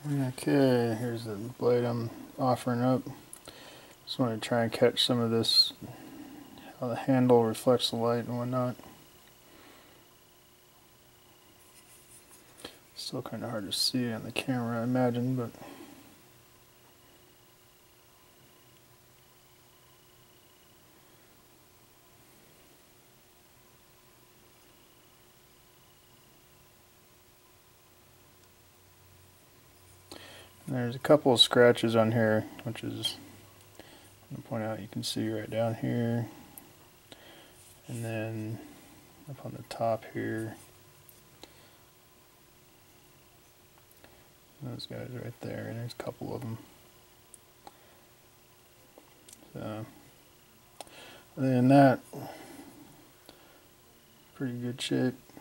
Okay, here's the blade I'm offering up. Just want to try and catch some of this, how the handle reflects the light and whatnot. Still kind of hard to see on the camera, I imagine, but there's a couple of scratches on here, which is, I'm going to point out, you can see right down here, and then up on the top here. Those guys right there, and there's a couple of them. So, other than that, pretty good shape.